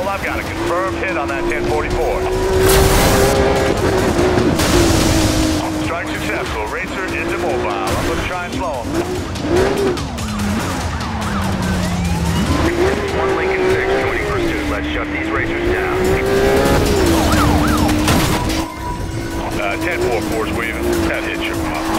I've got a confirmed hit on that 1044. Strike successful. Racer is immobile. I'm going to try and slow him. 1 Lincoln 6, joining pursuit. Let's shut these racers down. 1044's weaving. That hit shook him up.